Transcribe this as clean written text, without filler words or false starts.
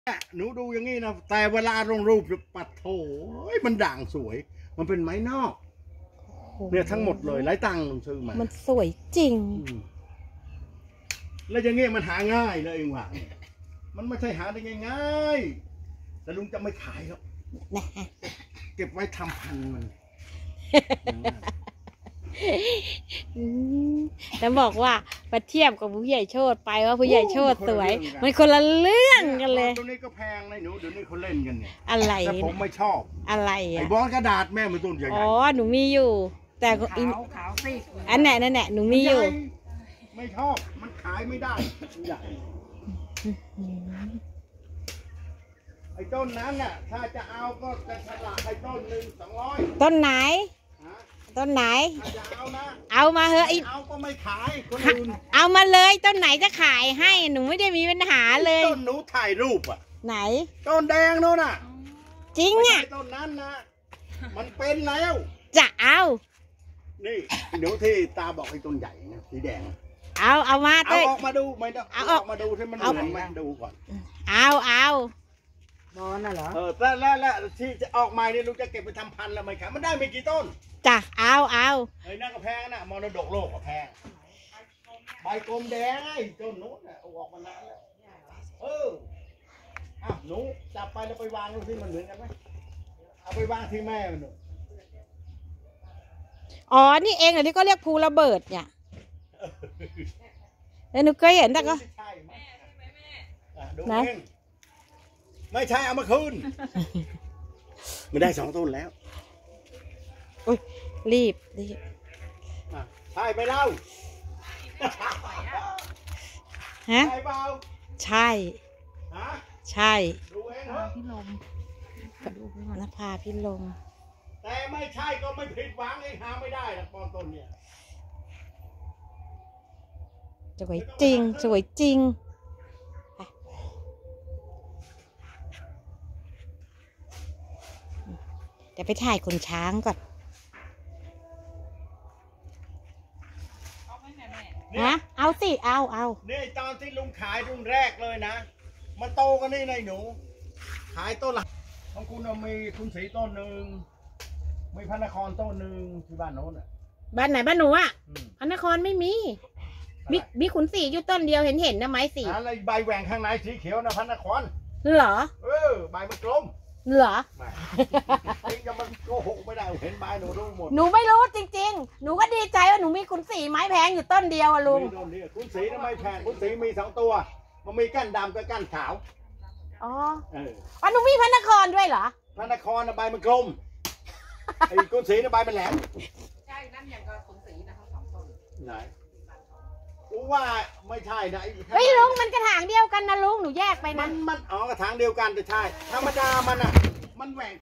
หนูดูอย่างนี้นะแต่เวลาลงรูปปัดโถมันด่างสวยมันเป็นไม้นอกเนี่ยทั้งหมดเลยไร้ตังค์ซื้อมามันสวยจริงแล้วอย่างเงี้ยมันหาง่ายเลยเองว่ะมันไม่ใช่หาได้ง่ายๆแต่ลุงจะไม่ขายหรอกเก็บไว้ทำพันธุ์มันแล้วบอกว่ามาเทียบกับผู้ใหญ่โชติไปว่าผู้ใหญ่โชติสวยมันคนละเรื่องกันเลยตัวนี้ก็แพงนะหนูเดี๋ยวนี้เขาเล่นกันเนี่ยอะไรแต่ผมไม่ชอบอะไรไอ้บอลกระดาษแม่มันต้นใหญ่อ๋อหนูมีอยู่แต่ขาวสิอันไหนนั่นแหละหนูมีอยู่ไม่ชอบมันขายไม่ได้ใหญ่ไอ้ต้นนั้นน่ะถ้าจะเอาก็จะฉลากไอ้ต้นหนึ่ง200 ต้นไหนต้นไหนเอามาเถอะเอาก็ไม่ขายคนอื่นเอามาเลยต้นไหนจะขายให้หนูไม่ได้มีปัญหาเลยต้นหนูถ่ายรูปอ่ะไหนต้นแดงโน่นน่ะจริงอ่ะต้นนั้นนะมันเป็นแล้วจะเอานี่เดี๋ยวที่ตาบอกไอ้ต้นใหญ่นะสีแดงเอามาเอาออกมาดูไม่ต้องเอาออกมาดูที่มันเหมือนไหมดูก่อนเอาบอลน่ะเหรอแล้วที่จะออกมาเนี่ยลุงจะเก็บไปทำพันธุ์แล้วไหมครับมันได้ไม่กี่ต้นจ้ะเอาไอ้นั่นก็แพงนะมรดกโลกก็แพงใบกลมแดงไอ้ต้นนู้นน่ะเอาออกมานานแล้วหนูจับไปแล้วไปวางดูสิมันเหมือนกันไหมเอาไปวางที่แม่มันหนูอ๋อนี่เองเหรอที่ก็เรียกภูระเบิดเนี่ยแล้วหนูเคยเห็นแต่ก็นะไม่ใช่เอามาคืนไม่ได้2 ต้นแล้วอุ้ยรีบใช่ไปเล่าฮะใช่ใช่พี่ลมนภาพี่ลมแต่ไม่ใช่ก็ไม่ผิดหวังเองหาไม่ได้หรอกปอนต้นเนี่ยสวยจริงสวยจริงเดี๋ยวไปถ่ายคนช้างก่อนนะเอาสิเอานี่ตอนที่ลุงขายรุ่นแรกเลยนะมาโตกันนี่ในหนูขายต้นละของคุณมีคุณศรีต้นหนึ่งมีพระนครต้นหนึ่งที่บ้านโน้นอ่ะบ้านไหนบ้านหนูอ่ะพระนครไม่มีมีขุนศรีอยู่ต้นเดียวเห็นนะไม้สีอะไรใบแหว่งข้างในสีเขียวนะพระนครเหรอใบมันกลมเหรอจริงจะมันโกหกไม่ได้เห็นใบหนูรู้หมดหนูไม่รู้จริงๆหนูก็ดีใจว่าหนูมีขุนศรีไม้แพงอยู่ต้นเดียวอะลุงขุนศรีทำไมแพงขุนศรีมี2 ตัวมันมีก้านดำกับก้านขาวอ๋อหนูมีพระนครด้วยเหรอพระนครใบมันกลมไอ้ขุนศรีใบมันแหลมใช่นั่นอย่างกับขุนศรีนะทั้ง2 ต้นไหนว่าไม่ใช่นะเฮ้ยลุงมันกระถางเดียวกันนะลุงหนูแยกไปนะมันกระถางเดียวกันแต่ใช่ธรรมดามันอ่ะมันแหว่ง